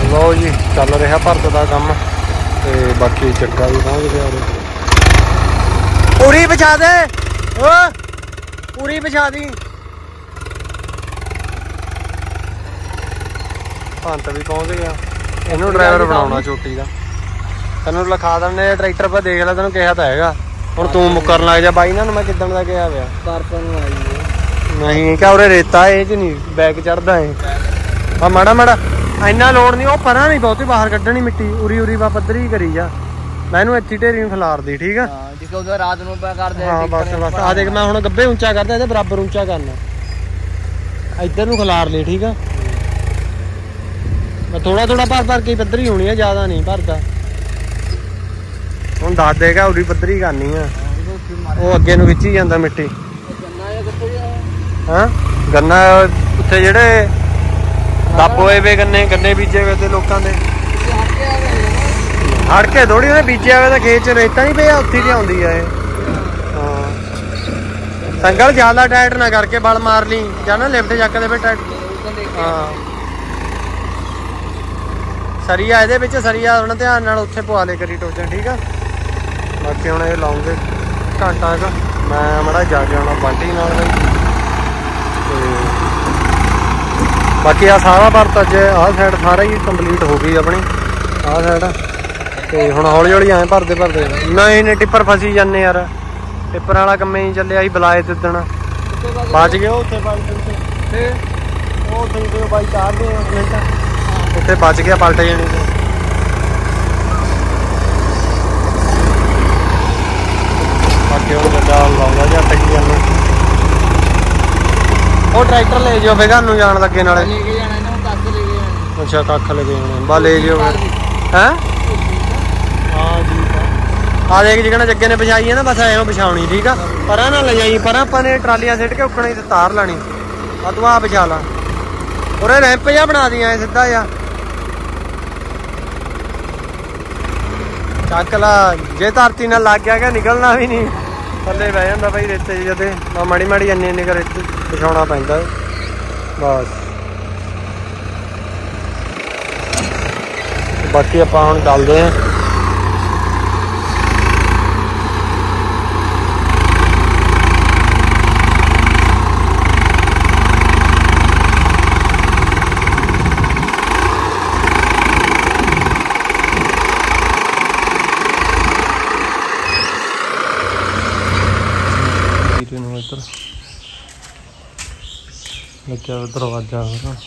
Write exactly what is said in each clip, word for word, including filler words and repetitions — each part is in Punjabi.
लो जी चल रहा भरत का काम ते बाकी चक्का भी पहुँच गया पूरी बिछा दे ओ पूरी बिछा दी भंत भी पहुँच गया इनू ड्राइवर बनाना चोटी का तेन लिखा देने ट्रैक्टर पर देख ला तेन कहा तो है हूँ तू मुकर लग जा बाई ना मैं किदन का कहा पाया नहीं क्या उरे रेता है नहीं बैग चढ़ता है आ माड़ा माड़ा इन्ना लोड़ नहीं वो परा नहीं बहुती बाहर कड्ढनी मिट्टी उरी उरी बा पद्धरी करी जा मैं इनू इत्थी ढेरी खिलार दी ठीक है रात नूं कर दे हाँ बस बस आ देख मैं हुण गब्बे ऊंचा करदा इहदे बराबर ऊंचा करना इधर नूं खिलार ले ठीक है मैं थोड़ा थोड़ा भर भर के पद्धरी होनी है ज्यादा नहीं भरदा हुण दस देगा उरी पद्धरी करनी है वो अगे नूं खिच्ची जांदा मिट्टी हाँ गन्ना उत्थे जेहड़े दब होए वे गन्ने गन्ने बीजे हुए थे लोगों के हड़ के थोड़ी उन्हें बीजे हुए तो खेत च रेता नहीं पिया उत्थी दी आउंदी है हाँ संगल ज्यादा टाइट ना करके बल मार ली या ना लिफ्ट चक दे टाइट हाँ सरिया ये सरिया उन्हें ध्यान नाल उत्थे पवा ले करी टोचन ठीक है बाकी हुण ये लाऊंगे घंटा क मैं माड़ा जाके आना बांटी नाल बाकी आ सारा भरत अज आ साइड सारा ही कंप्लीट हो गई अपनी आ साइड तो हुण हौली हौली आए भरते भरते नहीं नहीं टिप्पर फसी जाने यार टिप्पर वाला कम ही चलिया ही बुलाए दिदन बच गए उत्थे बाई चार दे मिनट उत्थे बच गया पलट जाने से बाकी हुण गड्ढा लाउंगा जट की गल वो ट्रैक्टर ले जाओ फिर घर जान लगे नाले अच्छा कख लगे जाने बा ले जाओ फिर हैं हाँ जी आ देख जिकना जग्गे ने बिछाई है ना बस एवं बिछानी ठीक है पर ना ले जाई पर अपने ट्रालियां सिट के उकनी ते तार लानी आ तू आ बिछा ला और रैंप जा बना दिया सीधा जा चक ला जे धरती नाल लग गया क्या निकलना भी नहीं थले बह जाता भाई रेते जदे माड़ी माड़ी इन्नी इन्नी कर बिछाना पैंदा बस बाकी आपां हुण चलदे हैं इधर लग्या दरवाजा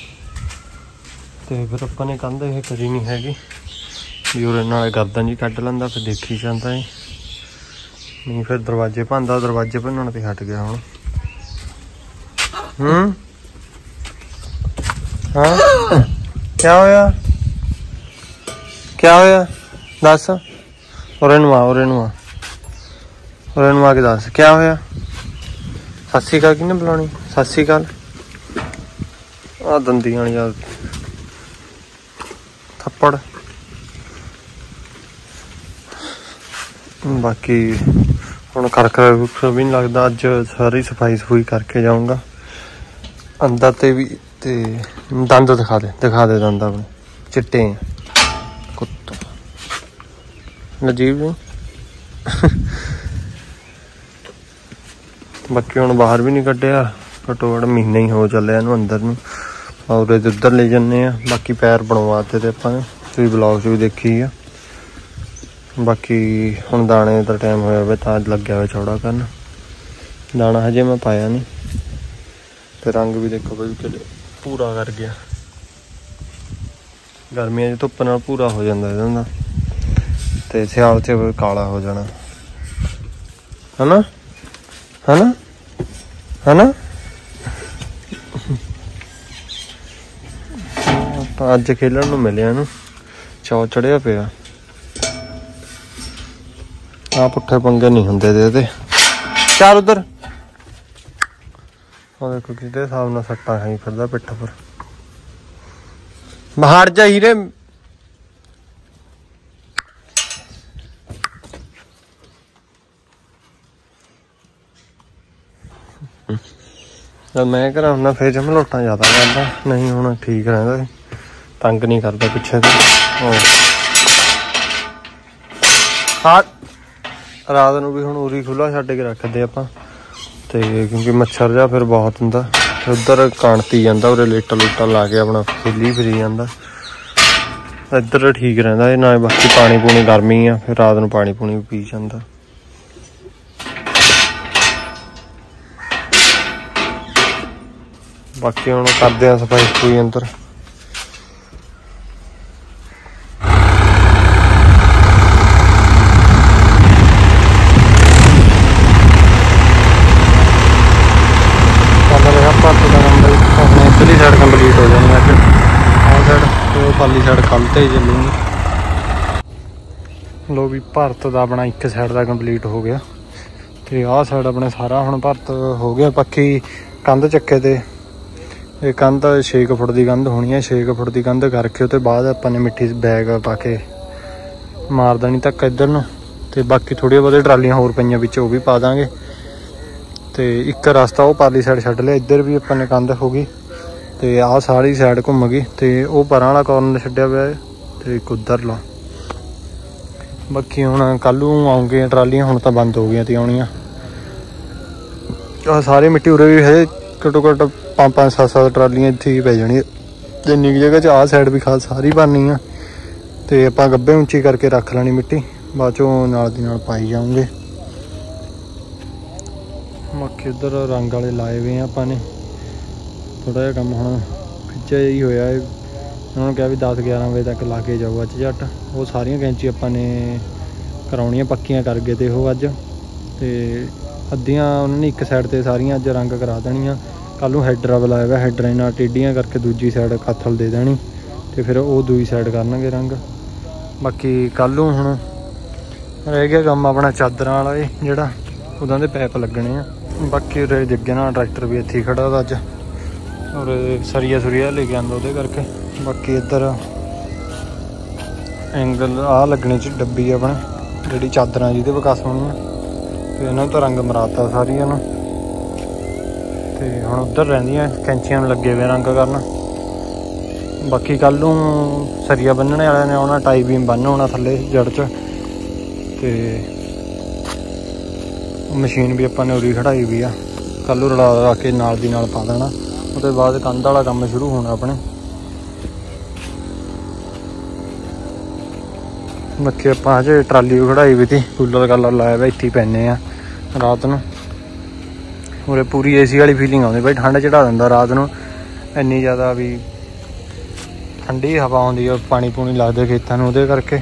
तो फिर अपने कंध ये करी नहीं हैगी भी उरे नाल गर्दन जी कढ़ लैंदा फिर देखी जाता है नहीं फिर दरवाजे भांदा दरवाजे भनन ते हट गया हुण हम्म हाँ क्या होया क्या होया दस उरे नूं आ उरे नूं आ उरे नूं आ के दस क्या होया सत श्री अकाल किन्ने बुलानी सत श्री अकाल आ दंदियां यार थप्पड़ बाकी हुण करकर भी नहीं लगता अज सारी सफाई सफूई करके जाऊँगा अंदर ते भी ते दंद दिखा दे दिखा दे दंद अपने चिट्टे कुत्ता अजीब नहीं बाकी हुण बाहर भी नहीं कढ़िया घट्टो घट्ट महीना ही हो चलिया इनू अंदर नूं और उधर ले जाने बाकी पैर बनवाते थे अपने तुसीं ब्लॉग च भी देखी है बाकी हुण दाने का टाइम होया वे तां लग्या हुआ चौड़ा करन दाना हजे मैं पाया नहीं तो रंग भी देखो भाई चले पूरा कर गया गर्मियां धुप्प नाल पूरा हो जाता इहदा ते सियाल च काला हो जाना है ना है ना है ना अज खेलन नूं मिलिया इहनूं चौ चढ़िया पिया आ पुट्ठे पंगे नहीं हुंदे दे चल उधर देखो कि हिसाब नाल सट्टा खाई फिरदा पिट्ठ पर बाहर जा हीरे जब मैं घरा हुंदा फिर मलोटा ज्यादा करदा नहीं हुण ठीक रहिंदा ਤੰਗ ਨਹੀਂ ਕਰਦਾ ਪਿੱਛੇ ਤੋਂ। ਹਾਂ ਰਾਤ ਨੂੰ ਵੀ ਹੁਣ ਉਰੀ ਖੁੱਲ੍ਹਾ ਛੱਡ ਕੇ ਰੱਖਦੇ ਆਪਾਂ ਤੇ ਕਿਉਂਕਿ ਮੱਛਰ ਜਿਹਾ ਫਿਰ ਬਹੁਤ ਹੁੰਦਾ। ਉੱਧਰ ਕਣਤੀ ਜਾਂਦਾ ਉਰੇ ਲੇਟਾ ਲੂਟਾ ਲਾ ਕੇ ਆਪਣਾ ਖੇਲੀ ਫਿਰੀ ਜਾਂਦਾ। ਇੱਧਰ ਠੀਕ ਰਹਿੰਦਾ ਇਹ ਨਾ। ਬਾਕੀ ਪਾਣੀ ਪੂਣੀ ਗਰਮੀ ਆ ਫਿਰ ਰਾਤ ਨੂੰ ਪਾਣੀ ਪੂਣੀ ਪੀ ਜਾਂਦਾ। ਬਾਕੀ ਹੁਣ ਕਰਦੇ ਆ ਸਫਾਈ ਸਫੂਈ ਅੰਦਰ। ਚੱਲ ਰਿਹਾ ਭਰਤ ਦਾ ਕੰਮ ਬਈ ਆਪਣੇ ਇੱਧਰਲੀ ਸਾਈਡ ਕੰਪਲੀਟ ਹੋ ਜਾਣੀ ਅੱਜ। ਆਹ ਸਾਈਡ ਤੇ ਉਹ ਪਾਲੀ ਸਾਈਡ ਕੱਲ੍ਹ ਤੇ ਹੀ ਚੱਲੂਗੀ। ਲੋ ਵੀ ਭਰਤ ਦਾ ਆਪਣਾ ਇੱਕ ਸਾਈਡ ਦਾ ਕੰਪਲੀਟ ਹੋ ਗਿਆ ਤੇ ਆਹ ਸਾਈਡ ਆਪਣੇ ਸਾਰਾ ਹੁਣ ਭਰਤ ਹੋ ਗਿਆ। ਪੱਕੀ ਕੰਧ ਚੱਕੇ ਤੇ ਇਹ ਕੰਧ ਛੇ ਕੁ ਫੁੱਟ ਦੀ ਕੰਧ ਹੋਣੀ ਹੈ। ਛੇ ਕੁ ਫੁੱਟ ਦੀ ਕੰਧ ਕਰਕੇ ਉਹ ਤੋਂ ਬਾਅਦ ਆਪਾਂ ਨੇ ਮਿੱਟੀ ਬੈਗ ਪਾ ਕੇ ਮਾਰ ਦੇਣੀ ਧੱਕਾ ਇੱਧਰ ਨੂੰ ਤੇ ਬਾਕੀ ਥੋੜ੍ਹੀਆਂ ਬਹੁਤੀਆਂ ਟਰਾਲੀਆਂ ਹੋਰ ਪਈਆਂ ਵਿੱਚ ਉਹ ਵੀ ਪਾ ਦਾਂਗੇ। ਤੇ ਇੱਕ ਰਸਤਾ ਉਹ ਪਾਲੀ ਸਾਈਡ ਛੱਡ ਲਿਆ। ਇੱਧਰ ਵੀ ਆਪਾਂ ਨੇ ਕੰਧ ਹੋ ਗਈ ਤੇ ਆਹ ਸਾਰੀ ਸਾਈਡ ਘੁੰਮ ਗਈ ਤੇ ਉਹ ਪਰਾਂ ਵਾਲਾ ਕਾਰਨਰ ਛੱਡਿਆ ਪਿਆ ਹੈ ਤੇ ਇੱਕ ਉੱਧਰਲਾ। ਬਾਕੀ ਹੁਣ ਕੱਲ੍ਹ ਨੂੰ ਆਉਂਗੀਆਂ ਟਰਾਲੀਆਂ, ਹੁਣ ਤਾਂ ਬੰਦ ਹੋ ਗਈਆਂ ਤੀ ਆਉਣੀਆਂ। ਆਹ ਸਾਰੇ ਮਿੱਟੀ ਉਰੇ ਵੀ ਹੈ ਘੱਟੋ ਘੱਟ ਪੰਜ ਪੰਜ ਸੱਤ ਸੱਤ ਟਰਾਲੀਆਂ ਇੱਥੇ ਹੀ ਪੈ ਜਾਣੀਆਂ। ਜਿੰਨੀ ਕੁ ਜਗ੍ਹਾ 'ਚ ਆਹ ਸਾਈਡ ਵੀ ਖਾਦ ਸਾਰੀ ਭਰਨੀ ਆ ਤੇ ਆਪਾਂ ਗੱਭੇ ਉੱਚੀ ਕਰਕੇ ਰੱਖ ਲੈਣੀ ਮਿੱਟੀ, ਬਾਅਦ 'ਚੋਂ ਨਾਲ ਦੀ ਨਾਲ ਪਾਈ ਜਾਊਂਗੇ। ਬਾਕੀ ਇੱਧਰ ਰੰਗ ਵਾਲੇ ਲਾਏ ਹੋਏ ਆ ਆਪਾਂ ਨੇ। ਥੋੜ੍ਹਾ ਜਿਹਾ ਕੰਮ ਹੁਣ ਖਿੱਚਿਆ ਹੀ ਹੋਇਆ ਹੈ। ਉਹਨਾਂ ਨੂੰ ਕਿਹਾ ਵੀ ਦਸ ਗਿਆਰਾਂ ਵਜੇ ਤੱਕ ਲਾ ਕੇ ਜਾਓ ਅੱਜ ਝੱਟ। ਉਹ ਸਾਰੀਆਂ ਕੈਂਚੀ ਆਪਾਂ ਨੇ ਕਰਾਉਣੀਆਂ ਪੱਕੀਆਂ ਕਰ ਗਏ ਤੇ ਉਹ ਅੱਜ ਤੇ ਅੱਧੀਆਂ ਉਹਨਾਂ ਨੇ ਇੱਕ ਸਾਈਡ 'ਤੇ ਸਾਰੀਆਂ ਅੱਜ ਰੰਗ ਕਰਾ ਦੇਣੀਆਂ। ਕੱਲ੍ਹ ਨੂੰ ਹੈਡਰਾਂ ਬੁਲਾਇਆ ਹੋਇਆ, ਹੈਡਰਾਂ ਨਾਲ ਟੇਢੀਆਂ ਕਰਕੇ ਦੂਜੀ ਸਾਈਡ ਕਾਥਲ ਦੇ ਦੇਣੀ ਤੇ ਫਿਰ ਉਹ ਦੂਜੀ ਸਾਈਡ ਕਰਨਗੇ ਰੰਗ। ਬਾਕੀ ਕੱਲ੍ਹ ਨੂੰ ਹੁਣ ਰਹਿ ਗਿਆ ਕੰਮ ਆਪਣਾ ਚਾਦਰਾਂ ਵਾਲਾ ਇਹ ਜਿਹੜਾ ਉਹਦਾਂ ਦੇ ਪੈਪ ਲੱਗਣੇ ਆ। ਬਾਕੀ ਉਰੇ ਜੱਗੇ ਨਾਲ ਟਰੈਕਟਰ ਵੀ ਇੱਥੇ ਹੀ ਖੜਾ ਵਾ ਅੱਜ ਔਰ ਸਰੀਆ ਸੁਰੀਆ ਲੈ ਕੇ ਆਉਂਦਾ ਉਹਦੇ ਕਰਕੇ। ਬਾਕੀ ਇੱਧਰ ਐਂਗਲ ਆਹ ਲੱਗਣੇ 'ਚ ਡੱਬੀ ਆਪਣੇ ਜਿਹੜੀ ਚਾਦਰਾਂ ਜਿਹਦੇ ਵਿਕਾਸ ਹੋਣੀਆਂ ਤੇ ਇਹਨਾਂ ਨੂੰ ਤਾਂ ਰੰਗ ਮਰਾਤਾ ਸਾਰੀਆਂ ਨੂੰ ਤੇ ਹੁਣ ਉੱਧਰ ਰਹਿੰਦੀਆਂ ਕੈਂਚੀਆਂ ਨੂੰ ਲੱਗੇ ਹੋਏ ਰੰਗ ਕਰਨ। ਬਾਕੀ ਕੱਲ੍ਹ ਨੂੰ ਸਰੀਆ ਬੰਨਣੇ ਵਾਲਿਆਂ ਨੇ ਆਉਣਾ, ਟਾਈ ਬੀਮ ਬੰਨ ਹੋਣਾ ਥੱਲੇ ਜੜ 'ਚ ਤੇ ਮਸ਼ੀਨ ਵੀ ਆਪਾਂ ਨੇ ਉਰੀ ਖੜਾਈ ਵੀ ਆ। ਕੱਲ੍ਹ ਨੂੰ ਰਲਾ ਲਾ ਕੇ ਨਾਲ ਦੀ ਨਾਲ ਪਾ ਦੇਣਾ। ਉਹਦੇ ਬਾਅਦ ਕੰਧ ਵਾਲਾ ਕੰਮ ਸ਼ੁਰੂ ਹੋਣਾ ਆਪਣੇ। ਬਾਕੀ ਆਪਾਂ ਹਜੇ ਟਰਾਲੀ ਖੜਾਈ ਵੀ ਤੀ, ਕੂਲਰ ਕਾਲਰ ਲਾਇਆ ਵਾ ਇੱਥੇ ਹੀ ਪੈਂਦੇ ਆ ਰਾਤ ਨੂੰ। ਉਰੇ ਪੂਰੀ ਏ ਸੀ ਵਾਲੀ ਫੀਲਿੰਗ ਆਉਂਦੀ ਬਾਈ, ਠੰਡ ਚੜਾ ਦਿੰਦਾ ਰਾਤ ਨੂੰ ਇੰਨੀ ਜ਼ਿਆਦਾ ਵੀ ਠੰਡੀ ਹਵਾ ਆਉਂਦੀ ਆ। ਪਾਣੀ ਪੂਣੀ ਲੱਗਦੇ ਖੇਤਾਂ ਨੂੰ ਉਹਦੇ ਕਰਕੇ।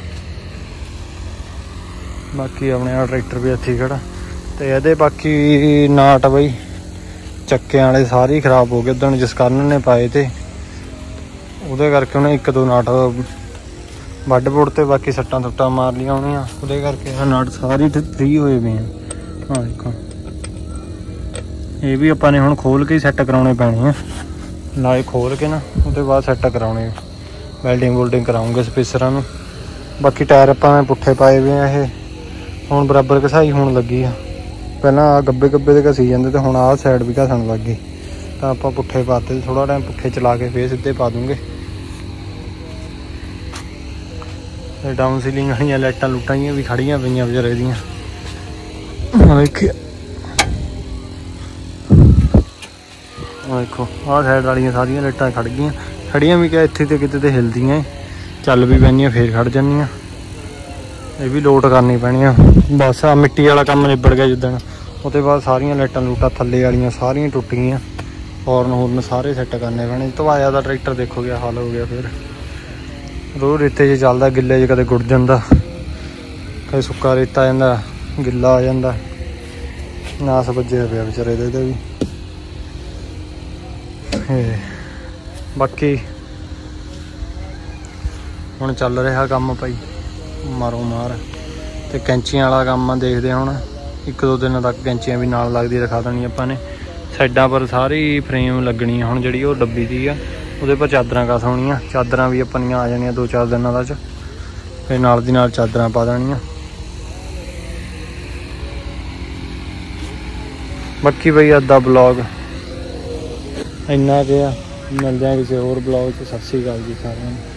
ਬਾਕੀ ਆਪਣੇ ਆ ਟਰੈਕਟਰ ਵੀ ਇੱਥੇ ਹੀ ਖੜਾ ਤੇ ਇਹਦੇ ਬਾਕੀ ਨਾਟ ਬਈ ਚੱਕਿਆਂ ਵਾਲੇ ਸਾਰੇ ਹੀ ਖਰਾਬ ਹੋ ਗਏ। ਉਦੋਂ ਜਿਸ ਕਾਰਨ ਨੇ ਪਾਏ ਤੇ ਉਹਦੇ ਕਰਕੇ ਉਹਨੇ ਇੱਕ ਦੋ ਨਾਟ ਵੱਢ ਵੁੱਢ ਤੇ ਬਾਕੀ ਸੱਟਾਂ ਸੁੱਟਾਂ ਮਾਰ ਲਈਆਂ ਹੋਣੀਆਂ ਉਹਦੇ ਕਰਕੇ ਆਹ ਨਾਟ ਸਾਰੇ ਫ੍ਰੀ ਹੋਏ ਪਏ ਆ। ਹਾਂ ਦੇਖੋ ਇਹ ਵੀ ਆਪਾਂ ਨੇ ਹੁਣ ਖੋਲ ਕੇ ਹੀ ਸੈੱਟ ਕਰਾਉਣੇ ਪੈਣੇ ਆ। ਨਾਲੇ ਖੋਲ ਕੇ ਨਾ ਉਹਦੇ ਬਾਅਦ ਸੈੱਟ ਕਰਾਉਣੇ, ਵੈਲਡਿੰਗ ਵੁਲਡਿੰਗ ਕਰਾਉਂਗੇ ਸਪੇਸਰਾਂ ਨੂੰ। ਬਾਕੀ ਟਾਇਰ ਆਪਾਂ ਪੁੱਠੇ ਪਾਏ ਹੋਏ ਆ, ਇਹ ਹੁਣ ਬਰਾਬਰ ਘਸਾਈ ਹੋਣ ਲੱਗੀ ਆ। ਪਹਿਲਾਂ ਆਹ ਗੱਬੇ ਗੱਬੇ ਦੇ ਘਸੀ ਜਾਂਦੇ ਤੇ ਹੁਣ ਆਹ ਸਾਈਡ ਵੀ ਘਸਣ ਲੱਗ ਗਈ ਤਾਂ ਆਪਾਂ ਪੁੱਠੇ ਪਾਤੇ। ਥੋੜ੍ਹਾ ਟਾਈਮ ਪੁੱਠੇ ਚਲਾ ਕੇ ਫੇਰ ਸਿੱਧੇ ਪਾ ਦੂੰਗੇ। ਤੇ ਡਾਊਨ ਸੀਲਿੰਗ ਵਾਲੀਆਂ ਲਾਈਟਾਂ ਲੂਟਾਂ ਜਿਹੀਆਂ ਵੀ ਖੜੀਆਂ ਪਈਆਂ ਵਿਚਾਰੇ ਦੀਆਂ। ਦੇਖਿਆ ਦੇਖੋ ਆਹ ਸਾਈਡ ਵਾਲੀਆਂ ਸਾਰੀਆਂ ਲਾਈਟਾਂ ਖੜ ਗਈਆਂ। ਖੜੀਆਂ ਵੀ ਕਿਹਾ ਇੱਥੇ ਤੇ ਕਿਤੇ ਤੇ ਹਿਲਦੀਆਂ ਚੱਲ ਵੀ ਪੈਂਦੀਆਂ ਫੇਰ ਖੜ ਜਾਂਦੀਆਂ। ਇਹ ਵੀ ਲੋਟ ਕਰਨੀ ਪੈਣੀ ਆ। ਬਸ ਆ ਮਿੱਟੀ ਵਾਲਾ ਕੰਮ ਨਿਬੜ ਗਿਆ ਜਿੱਦਣ, ਉਹਦੇ ਬਾਅਦ ਸਾਰੀਆਂ ਲਾਈਟਾਂ ਲੂਟਾਂ ਥੱਲੇ ਵਾਲੀਆਂ ਸਾਰੀਆਂ ਟੁੱਟ ਗਈਆਂ। ਹੌਰਨ ਹੌਰਨ ਸਾਰੇ ਸੈੱਟ ਕਰਨੇ ਪੈਣੇ। ਧਵਾਇਆ ਦਾ ਟਰੈਕਟਰ ਦੇਖੋ ਗਿਆ ਹਾਲ ਹੋ ਗਿਆ। ਫਿਰ ਰੋਜ਼ ਰੇਤੇ 'ਚ ਚੱਲਦਾ, ਗਿੱਲੇ 'ਚ ਕਦੇ ਗੁੜ ਜਾਂਦਾ, ਕਦੇ ਸੁੱਕਾ ਰੇਤਾ ਆ ਜਾਂਦਾ, ਗਿੱਲਾ ਆ ਜਾਂਦਾ। ਨਾਸ ਵੱਜਿਆ ਪਿਆ ਵਿਚਾਰੇ ਦੇ ਇਹਦੇ ਵੀ। ਬਾਕੀ ਹੁਣ ਚੱਲ ਰਿਹਾ ਕੰਮ ਭਾਈ ਮਾਰੋ ਮਾਰ ਤੇ ਕੈਂਚੀਆਂ ਵਾਲਾ ਕੰਮ ਆ। ਦੇਖਦੇ ਹੁਣ ਇੱਕ ਦੋ ਦਿਨਾਂ ਤੱਕ ਕੈਂਚੀਆਂ ਵੀ ਨਾਲ ਲੱਗਦੀ ਦਿਖਾ ਦੇਣੀ ਆਪਾਂ ਨੇ। ਸਾਈਡਾਂ ਪਰ ਸਾਰੀ ਫਰੇਮ ਲੱਗਣੀ ਆ। ਹੁਣ ਜਿਹੜੀ ਉਹ ਡੱਬੀ ਦੀ ਆ ਉਹਦੇ ਪਰ ਚਾਦਰਾਂ ਕਸ ਹੋਣੀਆਂ। ਚਾਦਰਾਂ ਵੀ ਆਪਣੀਆਂ ਆ ਜਾਣੀਆਂ ਦੋ ਚਾਰ ਦਿਨਾਂ ਦਾ 'ਚ ਫਿਰ ਨਾਲ ਦੀ ਨਾਲ ਚਾਦਰਾਂ ਪਾ ਦੇਣੀਆਂ। ਬਾਕੀ ਬਈ ਅੱਧਾ ਬਲੌਗ ਇੰਨਾ ਕੁ ਆ। ਮਿਲਦੇ ਹਾਂ ਕਿਸੇ ਹੋਰ ਬਲੌਗ 'ਚ। ਸਤਿ ਸ਼੍ਰੀ ਅਕਾਲ ਜੀ ਸਾਰਿਆਂ ਨੂੰ।